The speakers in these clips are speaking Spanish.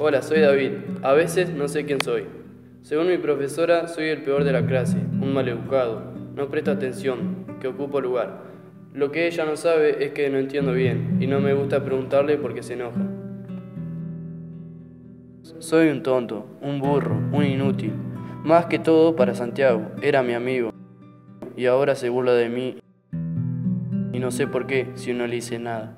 Hola, soy David. A veces no sé quién soy. Según mi profesora, soy el peor de la clase, un maleducado. No presto atención, que ocupo lugar. Lo que ella no sabe es que no entiendo bien y no me gusta preguntarle porque se enoja. Soy un tonto, un burro, un inútil. Más que todo para Santiago, era mi amigo. Y ahora se burla de mí y no sé por qué si no le hice nada.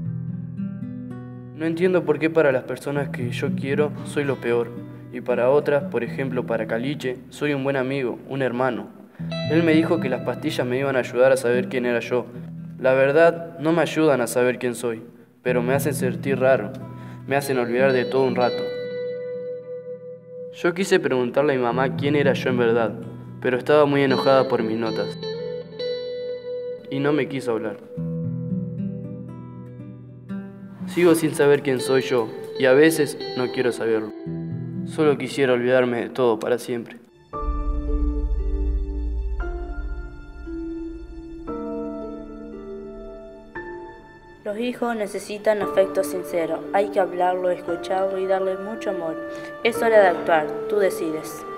No entiendo por qué para las personas que yo quiero soy lo peor, y para otras, por ejemplo para Caliche, soy un buen amigo, un hermano. Él me dijo que las pastillas me iban a ayudar a saber quién era yo. La verdad, no me ayudan a saber quién soy, pero me hacen sentir raro, me hacen olvidar de todo un rato. Yo quise preguntarle a mi mamá quién era yo en verdad, pero estaba muy enojada por mis notas, y no me quiso hablar. Sigo sin saber quién soy yo, y a veces no quiero saberlo. Solo quisiera olvidarme de todo para siempre. Los hijos necesitan afecto sincero. Hay que hablarlo, escucharlo y darle mucho amor. Es hora de actuar. Tú decides.